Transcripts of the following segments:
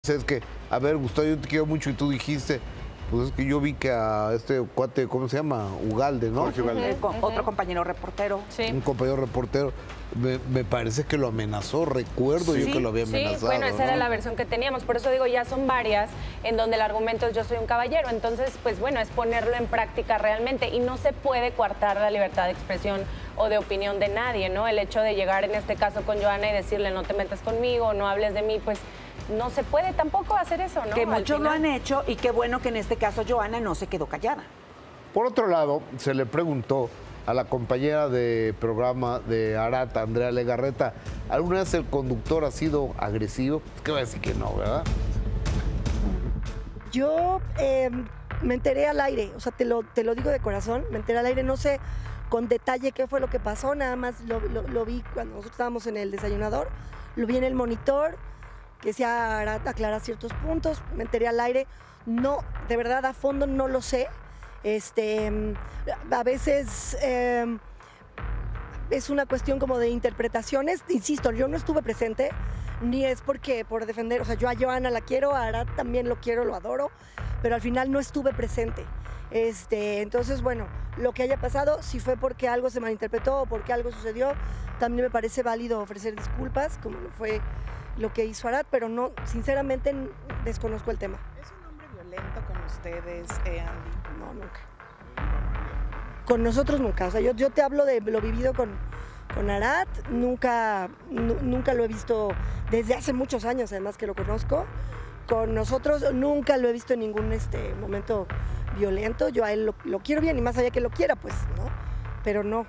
Es que, a ver, Gustavo, yo te quiero mucho y tú dijiste, pues es que yo vi que a este cuate, ¿cómo se llama? Ugalde, ¿no? Jorge Ugalde. Otro compañero reportero. Sí. Un compañero reportero. Me parece que lo amenazó, recuerdo yo que lo había amenazado. Sí, bueno, esa era ¿no? la versión que teníamos, por eso digo, ya son varias en donde el argumento es yo soy un caballero, entonces, pues bueno, es ponerlo en práctica realmente y no se puede coartar la libertad de expresión o de opinión de nadie, ¿no? El hecho de llegar en este caso con Joana y decirle no te metas conmigo, no hables de mí, pues no se puede tampoco hacer eso, ¿no? Que muchos lo han hecho y qué bueno que en este caso Joana no se quedó callada. Por otro lado, se le preguntó a la compañera de programa de Arat, Andrea Legarreta, ¿alguna vez el conductor ha sido agresivo? ¿Qué va a decir que no, verdad? Yo me enteré al aire, o sea, te lo digo de corazón, me enteré al aire, no sé con detalle qué fue lo que pasó, nada más lo vi cuando nosotros estábamos en el desayunador, lo vi en el monitor, que decía Arat aclara ciertos puntos, me enteré al aire, no, de verdad a fondo no lo sé, a veces es una cuestión como de interpretaciones, insisto, yo no estuve presente, ni es porque por defender, o sea, yo a Joana la quiero, a Arat también lo quiero, lo adoro, pero al final no estuve presente. Entonces, bueno, lo que haya pasado, si fue porque algo se malinterpretó o porque algo sucedió, también me parece válido ofrecer disculpas, como lo fue lo que hizo Arat, pero no, sinceramente desconozco el tema. ¿Es un hombre violento con ustedes, Andy? No, nunca. Con nosotros nunca, o sea, yo te hablo de lo vivido con Arat, nunca lo he visto desde hace muchos años, además que lo conozco. Con nosotros nunca lo he visto en ningún momento violento. Yo a él lo quiero bien y más allá que lo quiera, pues, ¿no? Pero no.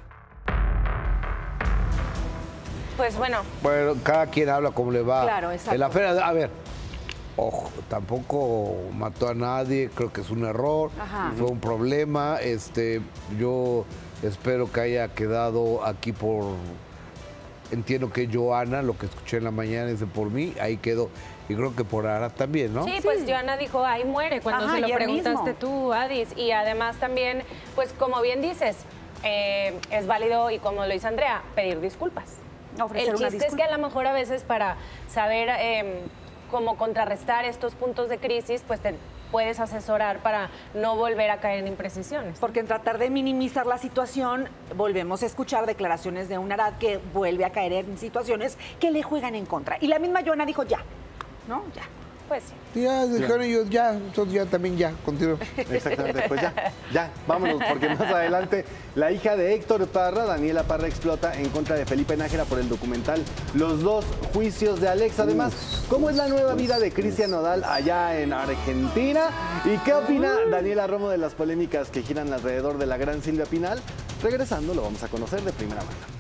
Pues bueno. Bueno, cada quien habla como le va. Claro, exacto. En la feria, a ver, ojo, tampoco mató a nadie, creo que es un error, fue un problema. Yo espero que haya quedado aquí por... Entiendo que Joana, lo que escuché en la mañana, dice por mí, ahí quedó. Y creo que por Arat también, ¿no? Sí, pues Joana dijo, ahí muere, cuando se lo preguntaste tú, Adis. Y además también, pues como bien dices, es válido, y como lo dice Andrea, pedir disculpas. El chiste es que a lo mejor a veces para saber cómo contrarrestar estos puntos de crisis, pues te puedes asesorar para no volver a caer en imprecisiones. Porque en tratar de minimizar la situación, volvemos a escuchar declaraciones de un Arat que vuelve a caer en situaciones que le juegan en contra. Y la misma Joana dijo ya, ¿no? Ya. Pues sí. Ya, dijeron ellos, ya, entonces ya también ya, continúo. Exactamente, pues ya, vámonos, porque más adelante la hija de Héctor Parra, Daniela Parra, explota en contra de Felipe Nájera por el documental Los dos juicios de Alex. Además, ¿cómo es la nueva vida de Cristian Nodal allá en Argentina? ¿Y qué opina Daniela Romo de las polémicas que giran alrededor de la gran Silvia Pinal? Regresando, lo vamos a conocer de primera mano.